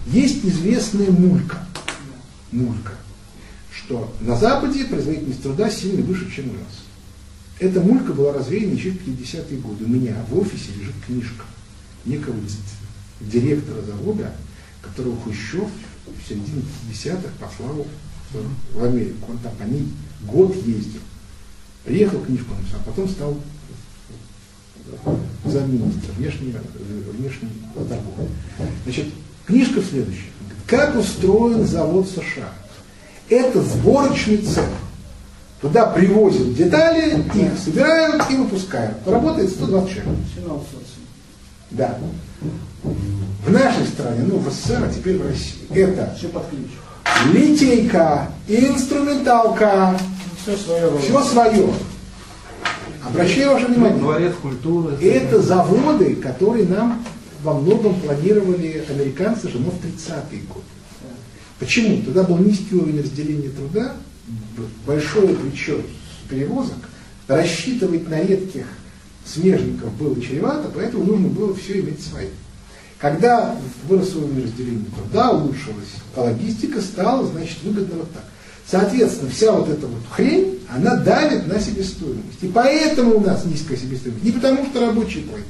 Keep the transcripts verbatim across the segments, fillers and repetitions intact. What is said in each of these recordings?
Есть известная мулька, мулька, что на Западе производительность труда сильно выше, чем у нас. Эта мулька была развеяна еще в пятидесятые годы. У меня в офисе лежит книжка некого директора завода, которого Хрущев в середине пятидесятых послал в Америку. Он там по ней год ездил. Приехал, книжку написал, а потом стал замминистра внешней, внешней торговли. Значит, книжка следующая. Как устроен завод США? Это сборочный цех. Туда привозят детали, их собирают и выпускают. Работает сто двадцать человек. Да. В нашей стране, ну в СССР, а теперь в России, это все под ключ. Литейка, инструменталка, все свое. Все свое. Обращаю ваше внимание. Дворец культуры. Это заводы, которые нам во многом планировали американцы же, но в тридцатые годы. Почему? Тогда был низкий уровень разделения труда, большое плечо перевозок, рассчитывать на редких смежников было чревато, поэтому нужно было все иметь свое. Когда вырос уровень разделения труда, улучшилась логистика, стало, значит, выгодно вот так. Соответственно, вся вот эта вот хрень, она давит на себестоимость. И поэтому у нас низкая себестоимость. Не потому, что рабочие платят.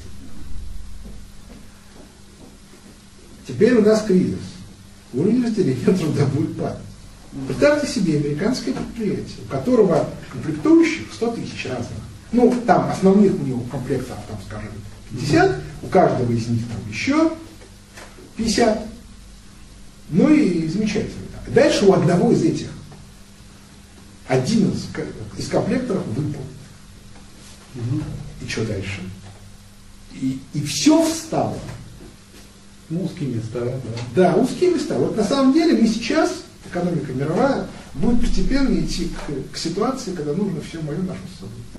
Теперь у нас кризис. Уровень разделения труда будет падать. Представьте себе американское предприятие, у которого комплектующих сто тысяч разных. Ну, там основных у него комплектов, там, скажем, пятьдесят, у каждого из них там еще пятьдесят. Ну и замечательно. Дальше у одного из этих один из, из комплекторов выпал. Угу. И что дальше? И, и все встало. Ну, узкие места. Да. Да, узкие места. Вот на самом деле мы сейчас, экономика мировая, будет постепенно идти к, к ситуации, когда нужно все мое наше с собой.